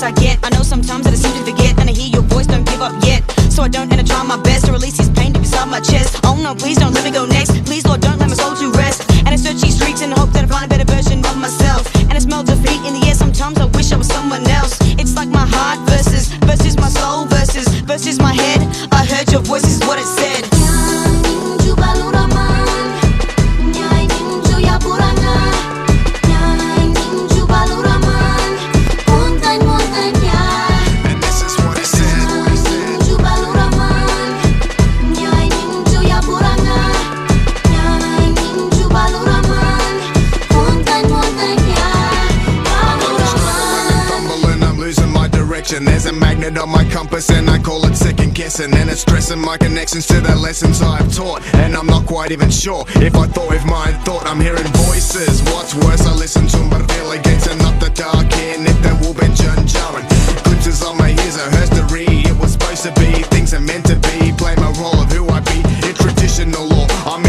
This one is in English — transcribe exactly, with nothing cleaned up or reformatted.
I get. I know sometimes that I seem to forget, and I hear your voice, don't give up yet. So I don't, and I try my best to release this pain deep inside my chest. Oh no, please don't let me go next. Please Lord, don't let my soul to rest. And I search these streets in the hope that I find a better version of myself. And I smell defeat in the air, sometimes I wish I was someone else. It's like my heart versus, versus my soul versus, versus my head. I heard your voice, this is what it said. There's a magnet on my compass and I call it second guessing, and it's stressing my connections to the lessons I've taught. And I'm not quite even sure if I thought with my thought. I'm hearing voices, what's worse, I listen to them but feel against and up the dark here. If there will be jarring glimpses on my ears of history. It was supposed to be, things are meant to be. Play my role of who I be in traditional law. I'm